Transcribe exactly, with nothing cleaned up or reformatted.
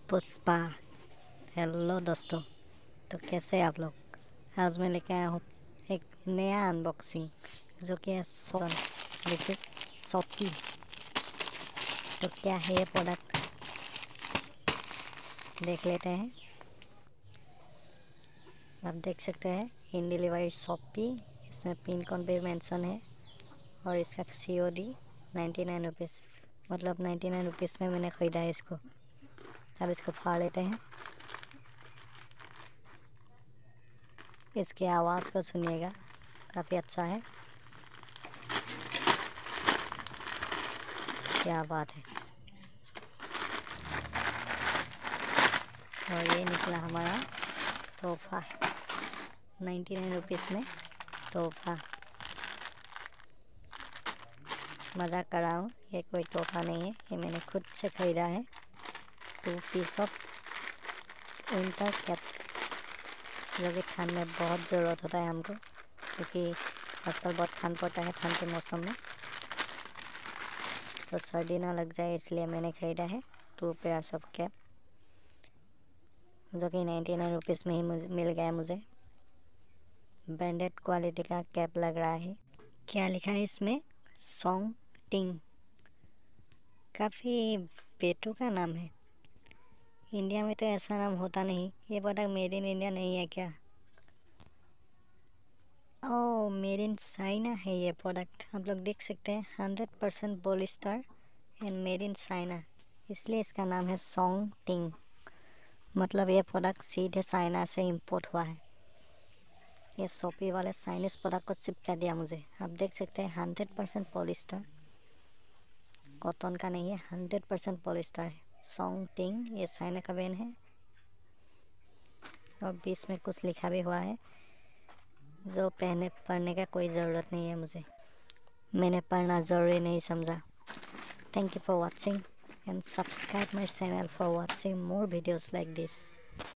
Pushpa. Hello दोस्तों, तो कैसे आप लोग। आज मैं लेके आया हूँ एक नया अनबॉक्सिंग जो कि है सोन दिस इज शॉपी। तो क्या है ये प्रोडक्ट, देख लेते हैं। आप देख सकते हैं इन डिलीवरी शॉपी, इसमें पिन कोड भी मेंशन है और इसका C O D ninety nine rupees, मतलब नाइन्टी नाइन रुपीज़ में मैंने ख़रीदा है इसको। अब इसको फाड़ लेते हैं। इसकी आवाज़ को सुनिएगा, काफ़ी अच्छा है। क्या बात है। और ये निकला हमारा तोहफा, नाइन्टी नाइन रुपीज़ में तोहफा। मज़ाक कर रहा हूँ, ये कोई तोहफा नहीं है, ये मैंने खुद से ख़रीदा है। Two piece of winter cap, जो कि ठंड में बहुत ज़रूरत होता है हमको, क्योंकि आजकल बहुत ठंड पड़ता है ठंड के मौसम में, तो सर्दी ना लग जाए इसलिए मैंने ख़रीदा है टू पेयर्स ऑफ कैप, जो कि नाइन्टी नाइन रुपीज़ में ही मुझे मिल गया मुझे। ब्रांडेड क्वालिटी का कैप लग रहा है। क्या लिखा है इसमें, सॉन्ग टिंग। काफ़ी बेटुका नाम है, इंडिया में तो ऐसा नाम होता नहीं। ये प्रोडक्ट मेड इन इंडिया नहीं है क्या? ओह, मेड इन चाइना है ये प्रोडक्ट। आप लोग देख सकते हैं hundred percent polyester and made in China, इसलिए इसका नाम है सॉन्ग टिंग। मतलब ये प्रोडक्ट सीधे चाइना से इंपोर्ट हुआ है। ये शॉपी वाले चाइनीज़ प्रोडक्ट को चिपका दिया मुझे। आप देख सकते हैं हंड्रेड परसेंट पॉलिस्टर, कॉटन का नहीं है, हंड्रेड परसेंट पॉलिस्टर है। सॉन्ग टिंग, ये चाइना का ब्रांड है और बीच में कुछ लिखा भी हुआ है जो पहने पढ़ने का कोई ज़रूरत नहीं है मुझे, मैंने पढ़ना ज़रूरी नहीं समझा। Thank you for watching and subscribe my channel for watching more videos like this.